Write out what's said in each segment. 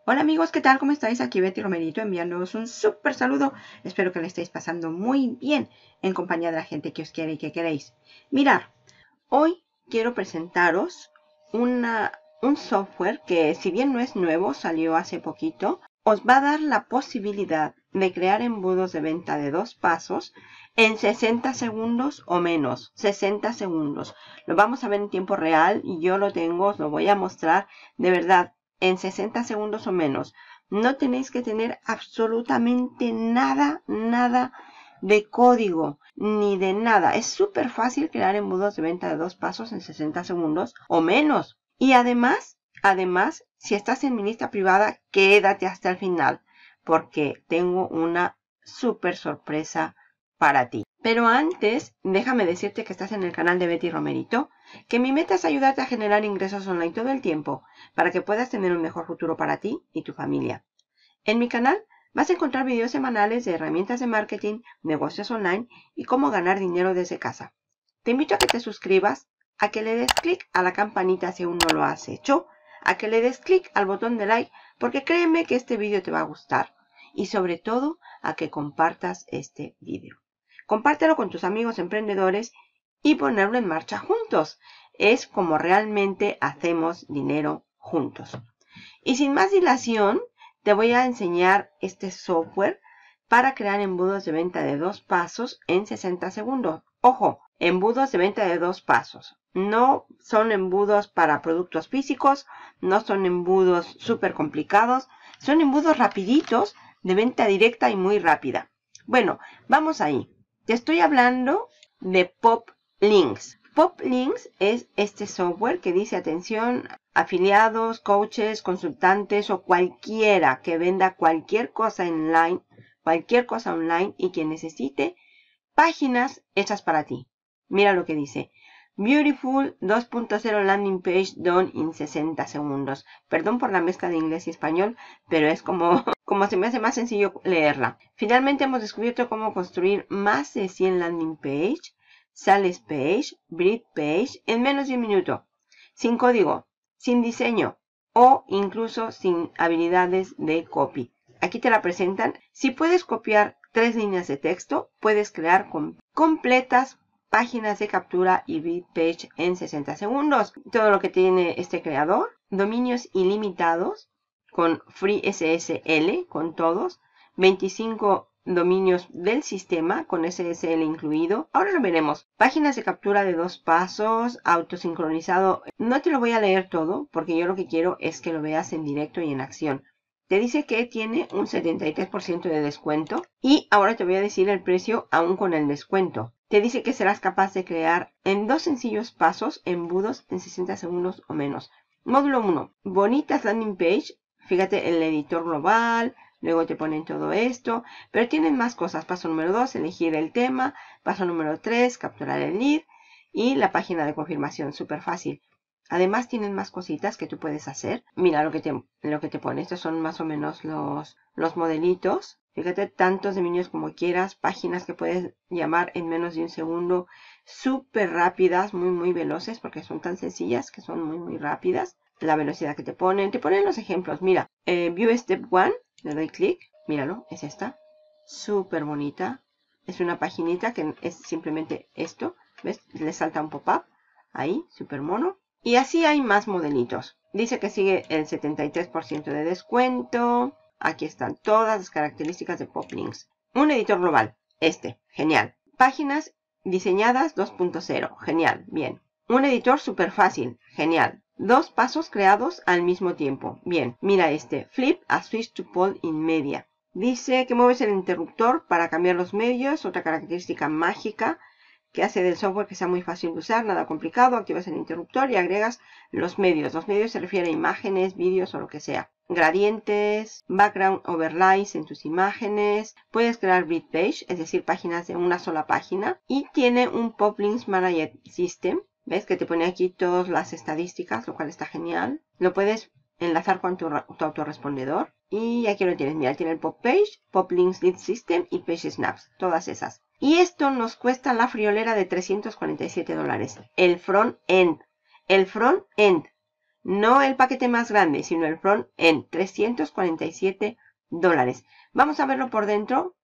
Hola amigos, ¿qué tal? ¿Cómo estáis? Aquí Betty Romerito enviándoos un súper saludo. Espero que le estéis pasando muy bien en compañía de la gente que os quiere y que queréis. Mirad, hoy quiero presentaros un software que, si bien no es nuevo, salió hace poquito, os va a dar la posibilidad de crear embudos de venta de 2 pasos en 60 segundos o menos. 60 segundos. Lo vamos a ver en tiempo real y yo lo tengo, os lo voy a mostrar. De verdad, en 60 segundos o menos. No tenéis que tener absolutamente nada de código, ni de nada. Es súper fácil crear embudos de venta de 2 pasos en 60 segundos o menos. Y además, si estás en mi lista privada, quédate hasta el final, porque tengo una súper sorpresa para ti. Pero antes, déjame decirte que estás en el canal de Betty Romerito, que mi meta es ayudarte a generar ingresos online todo el tiempo, para que puedas tener un mejor futuro para ti y tu familia. En mi canal vas a encontrar videos semanales de herramientas de marketing, negocios online y cómo ganar dinero desde casa. Te invito a que te suscribas, a que le des clic a la campanita si aún no lo has hecho, a que le des clic al botón de like, porque créeme que este video te va a gustar, y sobre todo a que compartas este video. Compártelo con tus amigos emprendedores y ponerlo en marcha juntos. Es como realmente hacemos dinero juntos. Y sin más dilación, te voy a enseñar este software para crear embudos de venta de 2 pasos en 60 segundos. Ojo, embudos de venta de 2 pasos. No son embudos para productos físicos, no son embudos súper complicados, son embudos rapiditos de venta directa y muy rápida. Bueno, vamos ahí. Te estoy hablando de PopLinks. PopLinks es este software que dice, atención, afiliados, coaches, consultantes o cualquiera que venda cualquier cosa online y que necesite páginas hechas para ti. Mira lo que dice. Beautiful 2.0 landing page done in 60 segundos. Perdón por la mezcla de inglés y español, pero es como se me hace más sencillo leerla. Finalmente hemos descubierto cómo construir más de 100 landing page, sales page, brief page en menos de un minuto. Sin código, sin diseño o incluso sin habilidades de copy. Aquí te la presentan. Si puedes copiar 3 líneas de texto, puedes crear completas páginas de captura y bid page en 60 segundos. Todo lo que tiene este creador, dominios ilimitados con Free SSL, con todos, 25 dominios del sistema con SSL incluido. Ahora lo veremos. Páginas de captura de 2 pasos, autosincronizado. No te lo voy a leer todo porque yo lo que quiero es que lo veas en directo y en acción. Te dice que tiene un 73% de descuento y ahora te voy a decir el precio aún con el descuento. Te dice que serás capaz de crear en 2 sencillos pasos embudos en 60 segundos o menos. Módulo 1. Bonitas landing page. Fíjate el editor global. Luego te ponen todo esto. Pero tienen más cosas. Paso número 2. Elegir el tema. Paso número 3. Capturar el lead. Y la página de confirmación. Súper fácil. Además tienen más cositas que tú puedes hacer. Mira lo que te pone. Estos son más o menos los modelitos. Fíjate, tantos dominios como quieras. Páginas que puedes llamar en menos de un segundo. Súper rápidas, muy veloces, porque son tan sencillas que son muy rápidas. La velocidad que te ponen. Te ponen los ejemplos. Mira, View Step 1. Le doy clic. Míralo, es esta. Súper bonita. Es una paginita que es simplemente esto. ¿Ves? Le salta un pop-up. Ahí, súper mono. Y así hay más modelitos. Dice que sigue el 73% de descuento. Aquí están todas las características de PopLinks. Un editor global. Genial. Páginas diseñadas 2.0. Genial, bien. Un editor súper fácil. Genial. 2 pasos creados al mismo tiempo. Bien, mira Flip a switch to poll in media. Dice que mueves el interruptor para cambiar los medios. Otra característica mágica que hace del software que sea muy fácil de usar, nada complicado. Activas el interruptor y agregas los medios. Los medios se refieren a imágenes, vídeos o lo que sea. Gradientes, background overlays en tus imágenes. Puedes crear bid page, es decir, páginas de una sola página. Y tiene un PopLinks Manager System. ¿Ves? Que te pone aquí todas las estadísticas, lo cual está genial. Lo puedes enlazar con tu autorrespondedor. Y aquí lo tienes. Mira, tiene el Pop Page, PopLinks Lead System y Page Snaps. Todas esas. Y esto nos cuesta la friolera de $347. El front-end. El front-end. No el paquete más grande, sino el front-end, $347. Vamos a verlo por dentro.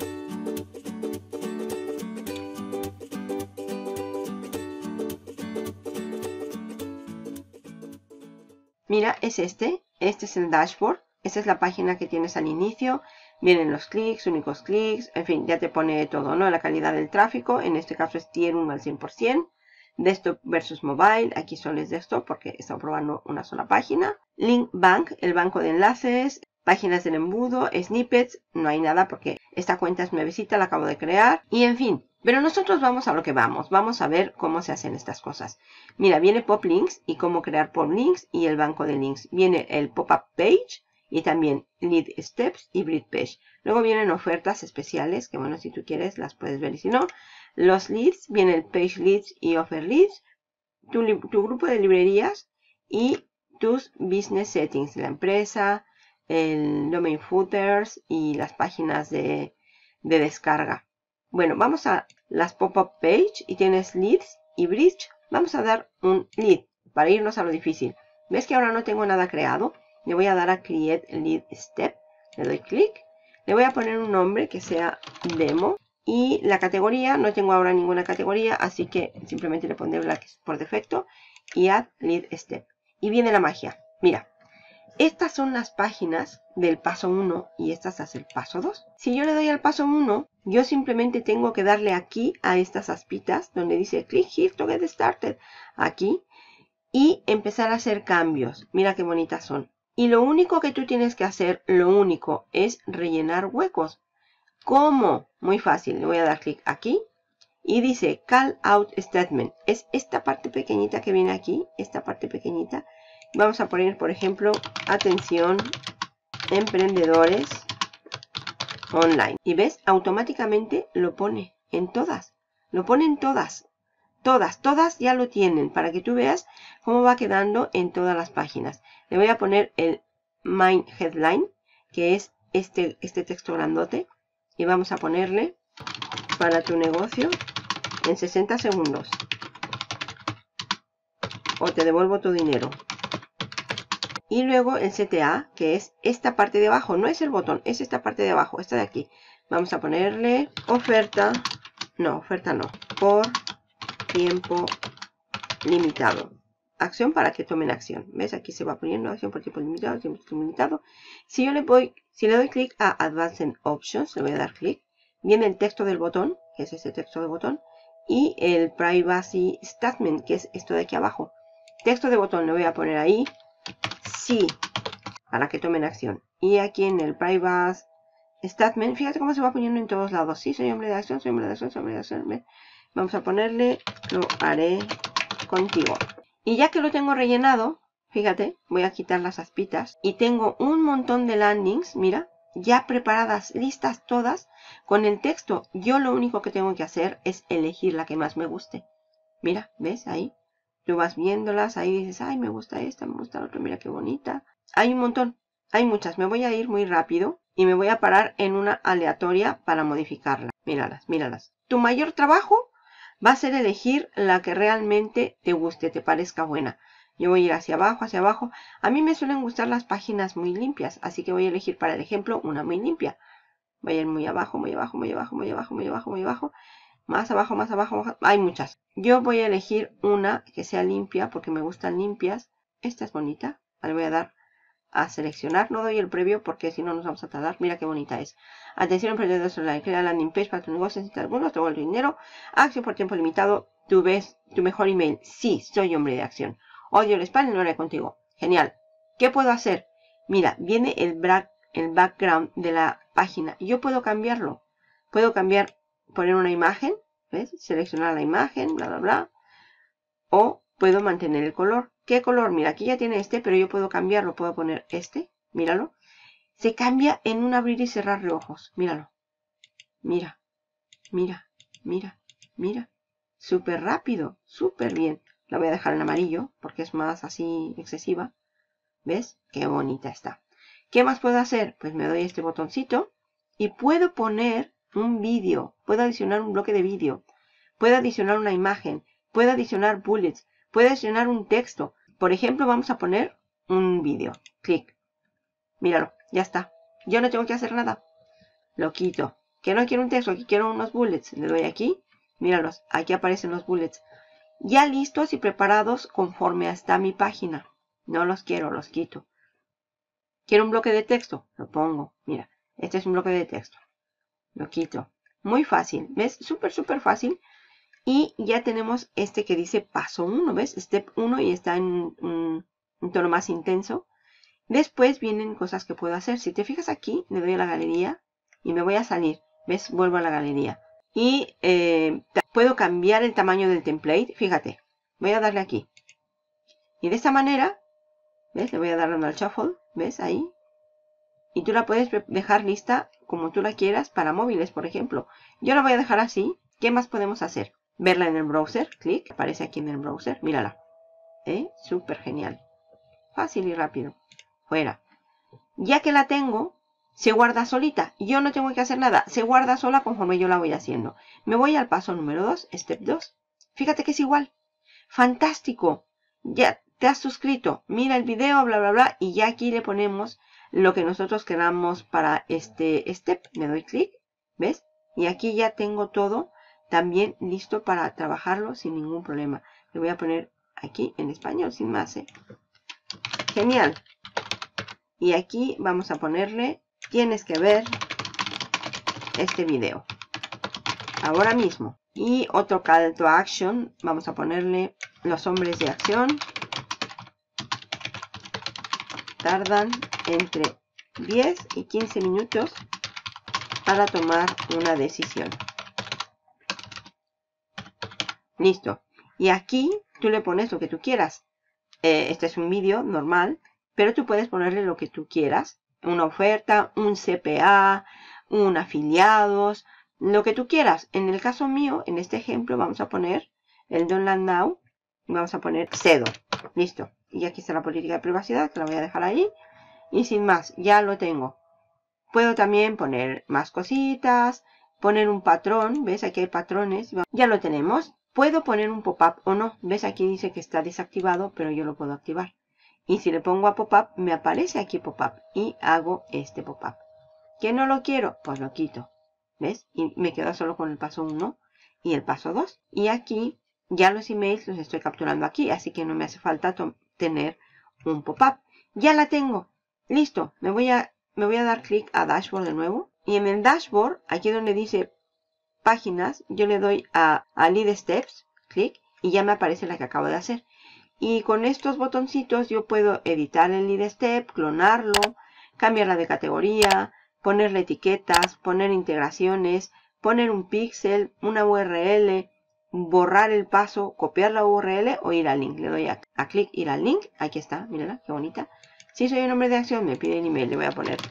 Mira, es este es el dashboard, esta es la página que tienes al inicio, vienen los clics, únicos clics, en fin, ya te pone todo, ¿no? La calidad del tráfico, en este caso es Tier 1 al 100%, desktop versus mobile, aquí solo es desktop porque estamos probando una sola página, link bank, el banco de enlaces, páginas del embudo, snippets, no hay nada porque esta cuenta es nuevecita, la acabo de crear, y en fin. Pero nosotros vamos a lo que vamos a ver cómo se hacen estas cosas. Mira, viene Pop Links y cómo crear Pop Links y el banco de links. Viene el Pop-up Page y también Lead Steps y Bleed Page. Luego vienen ofertas especiales, que bueno, si tú quieres las puedes ver y si no. Los leads, viene el Page Leads y Offer Leads, tu grupo de librerías y tus Business Settings de la empresa, el Domain Footers y las páginas de descarga. Bueno, vamos a las pop-up page y tienes leads y bridge. Vamos a dar un lead para irnos a lo difícil. ¿Ves que ahora no tengo nada creado? Le voy a dar a Create Lead Step. Le doy clic. Le voy a poner un nombre que sea demo. Y la categoría, no tengo ahora ninguna categoría, así que simplemente le pondré la que es por defecto. Y Add Lead Step. Y viene la magia. Mira. Estas son las páginas del paso 1 y estas es el paso 2. Si yo le doy al paso 1, yo simplemente tengo que darle aquí a estas aspitas donde dice click here to get started. Aquí. Y empezar a hacer cambios. Mira qué bonitas son. Y lo único que tú tienes que hacer, es rellenar huecos. ¿Cómo? Muy fácil. Le voy a dar clic aquí. Y dice Call Out Statement. Es esta parte pequeñita que viene aquí. Esta parte pequeñita. Vamos a poner, por ejemplo, atención, emprendedores online. Y ves, automáticamente lo pone en todas. Lo pone en todas. Todas ya lo tienen. Para que tú veas cómo va quedando en todas las páginas. Le voy a poner el Main Headline, que es este texto grandote. Y vamos a ponerle para tu negocio en 60 segundos. O te devuelvo tu dinero. Y luego el CTA, que es esta parte de abajo. No es el botón, es esta parte de abajo, esta de aquí. Vamos a ponerle oferta. No, oferta no. Por tiempo limitado. Acción para que tomen acción. ¿Ves? Aquí se va poniendo acción por tiempo limitado, Si yo le doy clic a Advanced Options, le voy a dar clic. Viene el texto del botón, que es ese texto del botón. Y el Privacy Statement, que es esto de aquí abajo. Texto de botón le voy a poner ahí. Sí, para que tomen acción. Y aquí en el Privacy Statement, fíjate cómo se va poniendo en todos lados. Sí, soy hombre de acción, soy hombre de acción, soy hombre de acción. Vamos a ponerle, lo haré contigo. Y ya que lo tengo rellenado, fíjate, voy a quitar las aspitas. Y tengo un montón de landings, mira, ya preparadas, listas todas, con el texto. Yo lo único que tengo que hacer es elegir la que más me guste. Mira, ¿ves? Ahí. Tú vas viéndolas, ahí dices, ay, me gusta esta, me gusta la otra, mira qué bonita. Hay un montón, hay muchas. Me voy a ir muy rápido y me voy a parar en una aleatoria para modificarla. Míralas, míralas. Tu mayor trabajo va a ser elegir la que realmente te guste, te parezca buena. Yo voy a ir hacia abajo, hacia abajo. A mí me suelen gustar las páginas muy limpias, así que voy a elegir para el ejemplo una muy limpia. Voy a ir muy abajo, muy abajo, muy abajo, muy abajo, muy abajo, muy abajo. Más abajo, más abajo. Hay muchas. Yo voy a elegir una que sea limpia porque me gustan limpias. Esta es bonita. Le voy a dar a seleccionar. No doy el previo porque si no nos vamos a tardar. Mira qué bonita es. Atención emprendedores online. Crea landing page para tu negocio. Necesitas algunos. Te vuelvo el dinero. Acción por tiempo limitado. Tú ves tu mejor email. Sí, soy hombre de acción. Odio el spam y lo haré contigo. Genial. ¿Qué puedo hacer? Mira, viene el background de la página. Yo puedo cambiarlo. Puedo cambiar, poner una imagen. ¿Ves? Seleccionar la imagen, bla, bla, bla. O puedo mantener el color. ¿Qué color? Mira, aquí ya tiene este, pero yo puedo cambiarlo. Puedo poner este. Míralo. Se cambia en un abrir y cerrar de ojos. Míralo. Mira. Mira. Mira. Mira. Súper rápido. Súper bien. La voy a dejar en amarillo porque es más así excesiva. ¿Ves? Qué bonita está. ¿Qué más puedo hacer? Pues me doy este botoncito y puedo poner un vídeo. Puedo adicionar un bloque de vídeo. Puedo adicionar una imagen. Puedo adicionar bullets. Puedo adicionar un texto. Por ejemplo, vamos a poner un vídeo. Clic. Míralo, ya está. Yo no tengo que hacer nada. Lo quito. Que no quiero un texto, aquí quiero unos bullets. Le doy aquí. Míralos, aquí aparecen los bullets. Ya listos y preparados conforme está mi página. No los quiero, los quito. Quiero un bloque de texto. Lo pongo. Mira, este es un bloque de texto. Lo quito. Muy fácil. ¿Ves? Súper, súper fácil. Y ya tenemos este que dice paso 1. ¿Ves? Step 1 y está en un tono más intenso. Después vienen cosas que puedo hacer. Si te fijas aquí, le doy a la galería y me voy a salir. ¿Ves? Vuelvo a la galería. Y puedo cambiar el tamaño del template. Fíjate. Voy a darle aquí. Y de esta manera, ¿ves? Le voy a dar al shuffle. ¿Ves? Ahí. Y tú la puedes dejar lista como tú la quieras para móviles, por ejemplo. Yo la voy a dejar así. ¿Qué más podemos hacer? Verla en el browser. Clic. Aparece aquí en el browser. Mírala. Súper genial. Fácil y rápido. Fuera. Ya que la tengo, se guarda solita. Yo no tengo que hacer nada. Se guarda sola conforme yo la voy haciendo. Me voy al paso número 2. Step 2. Fíjate que es igual. ¡Fantástico! Ya te has suscrito. Mira el video, bla, bla, bla. Y ya aquí le ponemos lo que nosotros queramos para este step. Le doy clic. ¿Ves? Y aquí ya tengo todo también listo para trabajarlo sin ningún problema. Le voy a poner aquí en español sin más. Genial. Y aquí vamos a ponerle, tienes que ver este video. Ahora mismo. Y otro call to action. Vamos a ponerle los hombres de acción. Tardan entre 10 y 15 minutos para tomar una decisión. Listo. Y aquí tú le pones lo que tú quieras. Este es un vídeo normal, pero tú puedes ponerle lo que tú quieras. Una oferta, un CPA, un afiliados, lo que tú quieras. En el caso mío, en este ejemplo, vamos a poner el Don't Land Now. Vamos a poner cedo. Listo. Y aquí está la política de privacidad, que la voy a dejar ahí. Y sin más, ya lo tengo. Puedo también poner más cositas, poner un patrón. ¿Ves? Aquí hay patrones. Ya lo tenemos. Puedo poner un pop-up o no. ¿Ves? Aquí dice que está desactivado, pero yo lo puedo activar. Y si le pongo a pop-up, me aparece aquí pop-up. Y hago este pop-up. ¿Que no lo quiero? Pues lo quito. ¿Ves? Y me quedo solo con el paso 1 y el paso 2. Y aquí ya los emails los estoy capturando aquí. Así que no me hace falta tener un pop-up. Ya la tengo. Listo. Me voy a dar clic a Dashboard de nuevo. Y en el Dashboard, aquí donde dice páginas, yo le doy a Lead Steps, clic, y ya me aparece la que acabo de hacer. Y con estos botoncitos yo puedo editar el Lead Step, clonarlo, cambiarla de categoría, ponerle etiquetas, poner integraciones, poner un píxel, una URL, borrar el paso, copiar la URL o ir al link. Le doy a clic, ir al link. Aquí está, mírala, qué bonita. Si soy un hombre de acción, me pide el email. Le voy a poner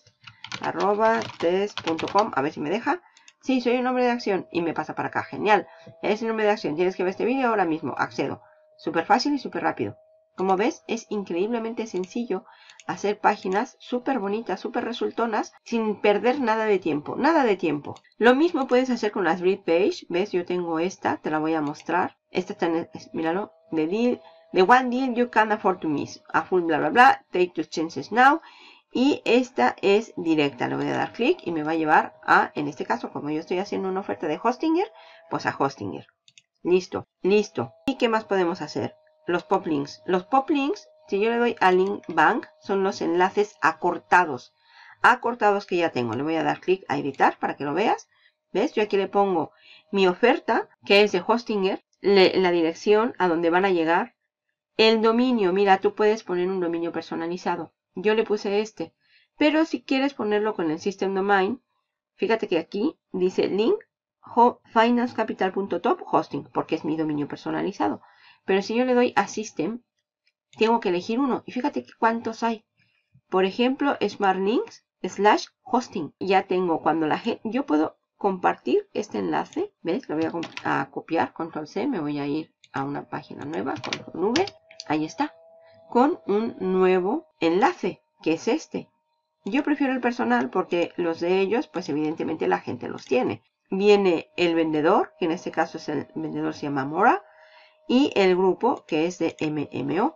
test@test.com, a ver si me deja. Sí, soy un hombre de acción y me pasa para acá. Genial. Eres un hombre de acción. Tienes que ver este vídeo ahora mismo. Accedo. Súper fácil y súper rápido. Como ves, es increíblemente sencillo hacer páginas súper bonitas, súper resultonas, sin perder nada de tiempo. Nada de tiempo. Lo mismo puedes hacer con las read page. ¿Ves? Yo tengo esta. Te la voy a mostrar. Esta está en míralo. The one deal you can't afford to miss. A full bla bla bla. Take your chances now. Y esta es directa. Le voy a dar clic y me va a llevar a, en este caso, como yo estoy haciendo una oferta de Hostinger, pues a Hostinger. Listo, listo. ¿Y qué más podemos hacer? Los pop links. Los pop links, si yo le doy a Link Bank, son los enlaces acortados. Acortados que ya tengo. Le voy a dar clic a editar para que lo veas. ¿Ves? Yo aquí le pongo mi oferta, que es de Hostinger, la dirección a donde van a llegar. El dominio, mira, tú puedes poner un dominio personalizado. Yo le puse este. Pero si quieres ponerlo con el System Domain, fíjate que aquí dice link financecapital.top hosting, porque es mi dominio personalizado. Pero si yo le doy a System, tengo que elegir uno. Y fíjate cuántos hay. Por ejemplo, smartlinks/hosting. Ya tengo cuando la gente... Yo puedo compartir este enlace. ¿Ves? Lo voy a copiar. Control C. Me voy a ir a una página nueva. Control V. Ahí está. Con un nuevo enlace, que es este. Yo prefiero el personal porque los de ellos, pues evidentemente la gente los tiene. Viene el vendedor, que en este caso es el vendedor se llama Mora, y el grupo, que es de MMO.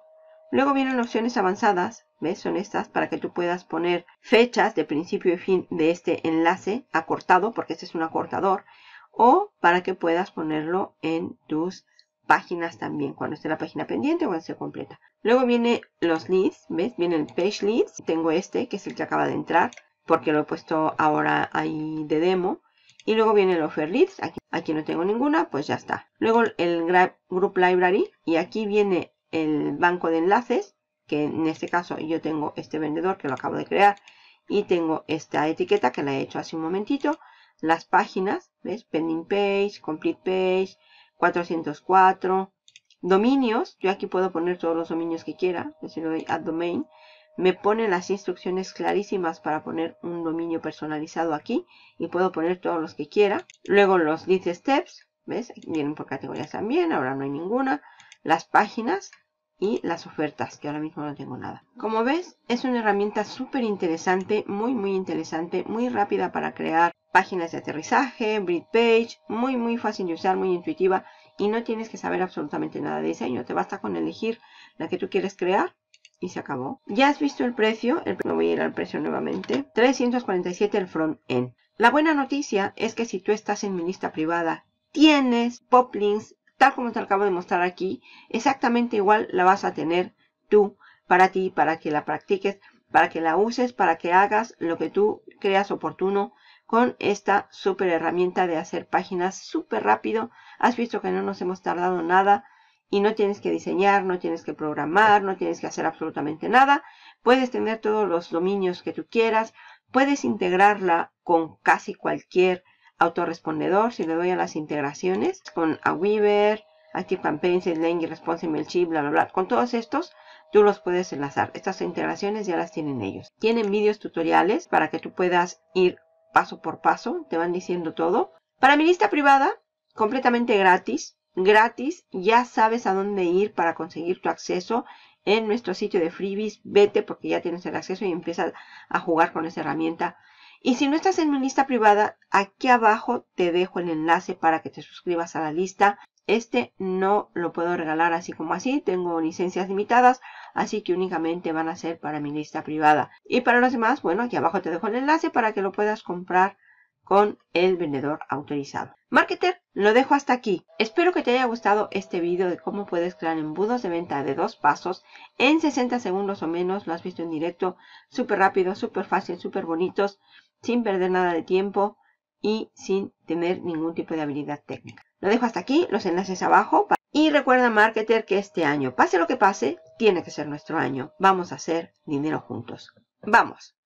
Luego vienen opciones avanzadas, ¿ves? Son estas para que tú puedas poner fechas de principio y fin de este enlace acortado, porque este es un acortador, o para que puedas ponerlo en tus páginas también, cuando esté la página pendiente o cuando esté completa. Luego viene los leads, ¿ves? Viene el page leads. Tengo este, que es el que acaba de entrar, porque lo he puesto ahora ahí de demo. Y luego viene el offer leads. Aquí no tengo ninguna, pues ya está. Luego el group library. Y aquí viene el banco de enlaces, que en este caso yo tengo este vendedor que lo acabo de crear. Y tengo esta etiqueta que la he hecho hace un momentito. Las páginas, ¿ves? Pending page, complete page, 404. Dominios, yo aquí puedo poner todos los dominios que quiera. Si le doy add domain, me pone las instrucciones clarísimas para poner un dominio personalizado aquí. Y puedo poner todos los que quiera. Luego los lead steps, ¿ves? Vienen por categorías también, ahora no hay ninguna. Las páginas y las ofertas, que ahora mismo no tengo nada. Como ves, es una herramienta súper interesante, muy interesante, muy rápida para crear páginas de aterrizaje, brief page, muy fácil de usar, muy intuitiva. Y no tienes que saber absolutamente nada de diseño. Te basta con elegir la que tú quieres crear y se acabó. Ya has visto el precio. Me voy a ir al precio nuevamente. 347 el front-end. La buena noticia es que si tú estás en mi lista privada, tienes Poplinks, tal como te acabo de mostrar aquí. Exactamente igual la vas a tener tú, para ti, para que la practiques, para que la uses, para que hagas lo que tú creas oportuno con esta súper herramienta de hacer páginas súper rápido. Has visto que no nos hemos tardado nada y no tienes que diseñar, no tienes que programar, no tienes que hacer absolutamente nada. Puedes tener todos los dominios que tú quieras. Puedes integrarla con casi cualquier autorrespondedor. Si le doy a las integraciones, con Aweaver, ActiveCampaign, SendLink, Response, MailChimp, bla, bla, bla. Con todos estos, tú los puedes enlazar. Estas integraciones ya las tienen ellos. Tienen vídeos tutoriales para que tú puedas ir paso por paso, te van diciendo todo. Para mi lista privada, completamente gratis, ya sabes a dónde ir para conseguir tu acceso en nuestro sitio de freebies. Vete porque ya tienes el acceso y empiezas a jugar con esa herramienta. Y si no estás en mi lista privada, aquí abajo te dejo el enlace para que te suscribas a la lista. Este no lo puedo regalar así como así, tengo licencias limitadas, así que únicamente van a ser para mi lista privada. Y para los demás, bueno, aquí abajo te dejo el enlace para que lo puedas comprar con el vendedor autorizado. Marketer, lo dejo hasta aquí. Espero que te haya gustado este video de cómo puedes crear embudos de venta de 2 pasos en 60 segundos o menos. Lo has visto en directo, súper rápido, súper fácil, súper bonitos, sin perder nada de tiempo y sin tener ningún tipo de habilidad técnica. Lo dejo hasta aquí, los enlaces abajo. Y recuerda, Marketer, que este año, pase lo que pase, tiene que ser nuestro año. Vamos a hacer dinero juntos. ¡Vamos!